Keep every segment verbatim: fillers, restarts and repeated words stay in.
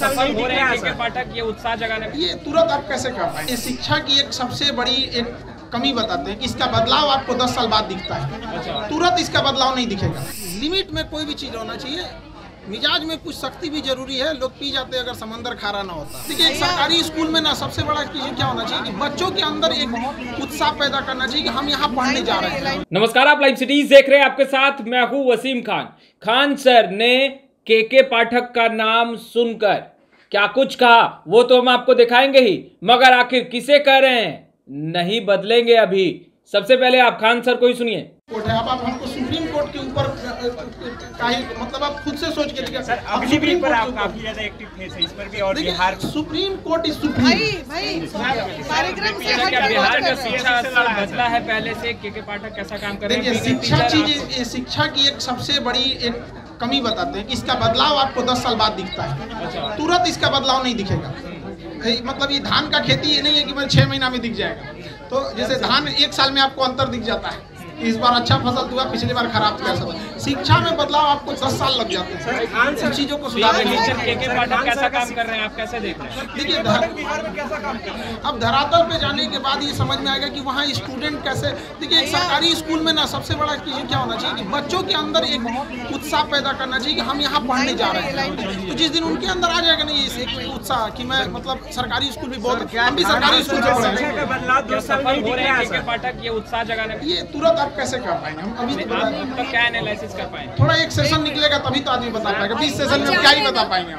सफल हो रहे हैं के पाठक ये उत्साह जगाने में? ये तुरंत आप कैसे कर पाएंगे? शिक्षा की एक सबसे बड़ी एक कमी बताते हैं कि इसका बदलाव आपको दस साल बाद दिखता है, तुरंत इसका बदलाव नहीं दिखेगा। लिमिट में कोई भी चीज होना चाहिए, मिजाज में कुछ सख्ती भी जरूरी है। लोग पी जाते हैं अगर समंदर खारा ना होता। देखिए, एक सरकारी स्कूल में ना सबसे बड़ा चीज क्या होना चाहिए कि बच्चों के अंदर एक उत्साह पैदा करना चाहिए कि हम यहाँ पढ़ने जा रहे हैं। नमस्कार, आप लाइव सिटीज देख रहे हैं, आपके साथ मैं हूं वसीम खान। खान सर ने के के पाठक का नाम सुनकर क्या कुछ कहा वो तो हम आपको दिखाएंगे ही, मगर आखिर किसे कह रहे हैं? नहीं बदलेंगे अभी। सबसे पहले आप खान सर को ही सुनिए। कोर्ट है, अब आप हमको सुप्रीम कोर्ट के ऊपर का ही मतलब आप खुद से सोच के देखिए सर, अभी भी पर आप काफी ज्यादा एक्टिव थे इस पर भी, और Bihar supreme court is supreme. भाई भाई कार्यक्रम से हट क्या कर बिहार का बात कर रहे हैं। शिक्षा स्तर बदला है पहले से? के के पाठक कैसा काम कर रहे हैं? देखिए, शिक्षा चीज शिक्षा की एक सबसे बड़ी एक कमी बताते हैं कि इसका बदलाव आपको दस साल बाद दिखता है, तुरंत इसका बदलाव नहीं दिखेगा। मतलब ये धान का खेती ये नहीं है कि मैं छह महीना में दिख जाएगा। तो जैसे धान एक साल में आपको अंतर दिख जाता है, इस बार अच्छा फसल हुआ, पिछली बार खराब हुआ। सब शिक्षा में बदलाव आपको दस साल लग जाते हैं इन चीजों को सुधारने में। के के पाठक कैसा काम कर रहे हैं, आप कैसे देख रहे हैं? देखिए, बिहार में कैसा काम कर रहे हैं, अब धरातल पे जाने के बाद ये समझ में आएगा कि वहाँ स्टूडेंट कैसे। देखिए, एक सरकारी स्कूल में ना सबसे बड़ा चीज क्या होना चाहिए कि बच्चों के अंदर एक उत्साह पैदा करना चाहिए कि हम यहाँ पढ़ने जा रहे हैं। तो जिस दिन उनके अंदर आ जाएगा ना ये एक उत्साह कि मैं मतलब सरकारी स्कूल भी बहुत, हम भी सरकारी स्कूल से पढ़े हैं, सफल हो रहे हैं के के पाठक ये उत्साह जगाने में? ये तुरंत आप कैसे कर पाएंगे? हम अभी तो बता तो क्या एनालिसिस कर पाएंगे? थोड़ा एक सेशन निकलेगा तभी तो आदमी बता पाएगा। बीस सेशन में क्या ही बता पाएंगे?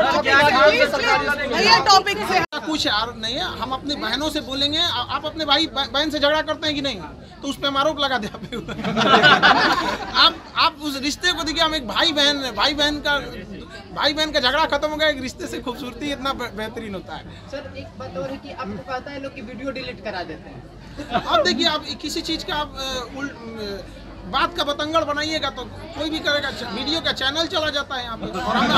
भैया टॉपिक से कुछ यार नहीं है, हम अपनी बहनों से बोलेंगे। आप अपने भाई बहन से झगड़ा करते हैं कि नहीं, तो उस पर आरोप लगा दे। आप आप उस रिश्ते को देखिए, हम एक भाई बहन भाई बहन का भाई बहन का झगड़ा खत्म हो गया, एक रिश्ते से खूबसूरती इतना बेहतरीन होता है। सर, एक बात और है कि आपको पता है लोग की वीडियो डिलीट करा देते हैं। अब देखिए, आप किसी चीज का आप उल्ट बात का बतंगड़ बनाइएगा तो कोई भी करेगा, वीडियो का चैनल चला जाता है यहाँ पे। और हम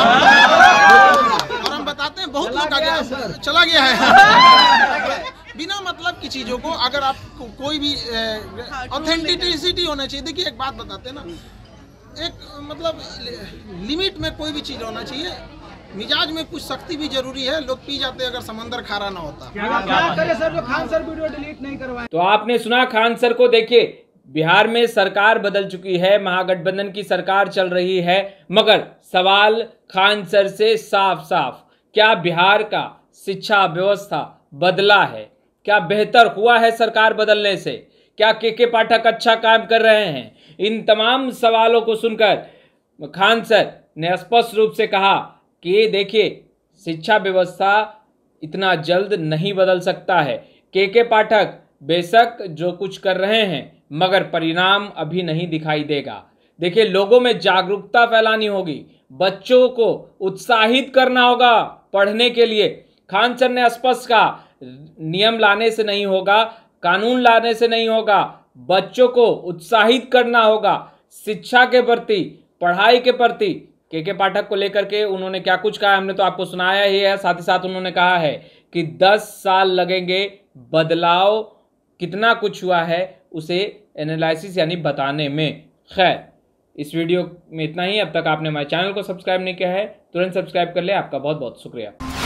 और हम बताते हैं बहुत लोग आगे चला गया है बिना मतलब की चीजों को। अगर आप को, कोई भी ऑथेंटिसिटी होना चाहिए। देखिए, एक बात बताते हैं ना, एक मतलब लिमिट में कोई भी चीज होना चाहिए, मिजाज में कुछ सख्ती भी जरूरी है। लोग पी जाते हैं अगर समंदर खारा ना होता। क्या करे सर जो खान सर वीडियो डिलीट नहीं करवाए? तो आपने सुना खान सर को। देखिए, बिहार में सरकार बदल चुकी है, महागठबंधन की सरकार चल रही है, मगर सवाल खान सर से साफ साफ, क्या बिहार का शिक्षा व्यवस्था बदला है? क्या बेहतर हुआ है सरकार बदलने से? क्या के के पाठक अच्छा काम कर रहे हैं? इन तमाम सवालों को सुनकर खान सर ने स्पष्ट रूप से कहा कि देखिए, शिक्षा व्यवस्था इतना जल्द नहीं बदल सकता है। के के पाठक बेशक जो कुछ कर रहे हैं, मगर परिणाम अभी नहीं दिखाई देगा। देखिए, लोगों में जागरूकता फैलानी होगी, बच्चों को उत्साहित करना होगा पढ़ने के लिए। खान सर ने स्पष्ट कहा, नियम लाने से नहीं होगा, कानून लाने से नहीं होगा, बच्चों को उत्साहित करना होगा शिक्षा के प्रति, पढ़ाई के प्रति। के के पाठक को लेकर के उन्होंने क्या कुछ कहा हमने तो आपको सुनाया ही है। साथ ही साथ उन्होंने कहा है कि दस साल लगेंगे, बदलाव कितना कुछ हुआ है उसे एनालिसिस यानी बताने में। खैर, इस वीडियो में इतना ही। अब तक आपने हमारे चैनल को सब्सक्राइब नहीं किया है, तुरंत सब्सक्राइब कर ले। आपका बहुत बहुत शुक्रिया।